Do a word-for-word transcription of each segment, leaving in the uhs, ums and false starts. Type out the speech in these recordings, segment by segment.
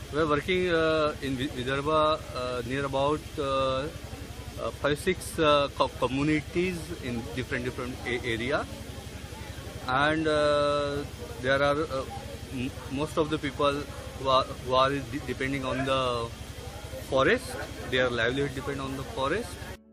We are working uh, in Vidarbha uh, near about uh, uh, five six uh, co communities in different different area, and uh, there are uh, most of the people who are, who are depending on the forest. Their livelihood depend on the forest.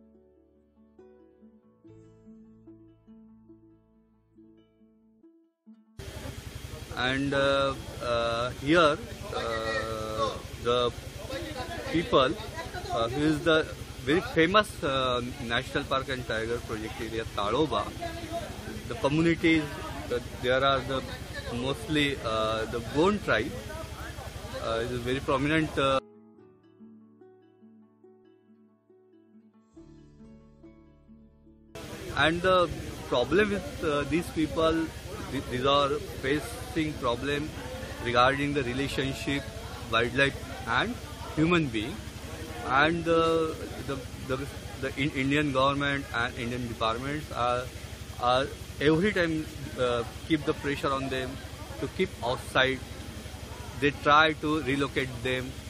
And uh, uh, here uh, the people uh, who is the very famous uh, national park and tiger project area Taloba, the communities, uh, there are the mostly uh, the Gond tribe uh, is a very prominent uh, and the problem with uh, these people, th these are facing problem regarding the relationship wildlife and human being, and uh, the the, the in Indian government and Indian departments are, are every time uh, keep the pressure on them to keep outside. They try to relocate them